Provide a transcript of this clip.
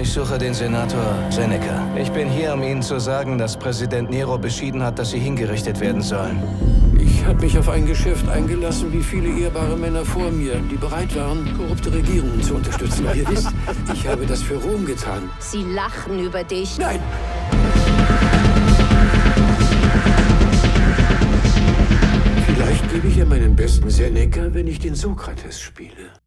Ich suche den Senator Seneca. Ich bin hier, um Ihnen zu sagen, dass Präsident Nero beschieden hat, dass Sie hingerichtet werden sollen. Ich habe mich auf ein Geschäft eingelassen, wie viele ehrbare Männer vor mir, die bereit waren, korrupte Regierungen zu unterstützen. Ihr wisst, ich habe das für Rom getan. Sie lachen über dich. Nein! Vielleicht gebe ich ihr meinen besten Seneca, wenn ich den Sokrates spiele.